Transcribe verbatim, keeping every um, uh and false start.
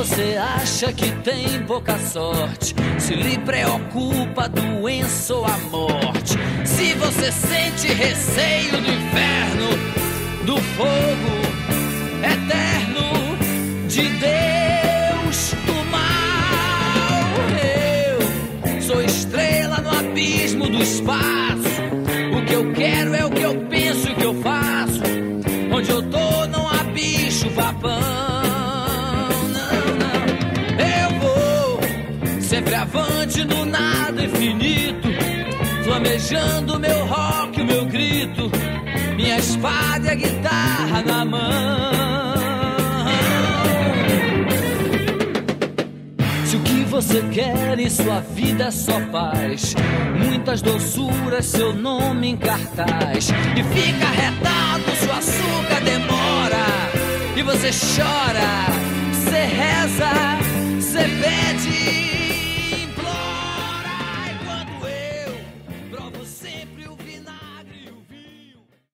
você acha que tem pouca sorte, se lhe preocupa a doença ou a morte, se você sente receio do inferno, do fogo eterno de Deus, do mal, eu sou estrela no abismo do espaço. O que eu quero é o que eu penso e o que eu faço. Onde eu tô não há bicho papão. Não, não. Eu vou sempre avante no nada infinito, flamejando meu rock, o meu grito, minha espada e a guitarra na mão. Se o que você quer em sua vida é só paz, muitas doçuras, seu nome em cartaz, e fica retado, seu açúcar demora, e você chora, você reza, você pede,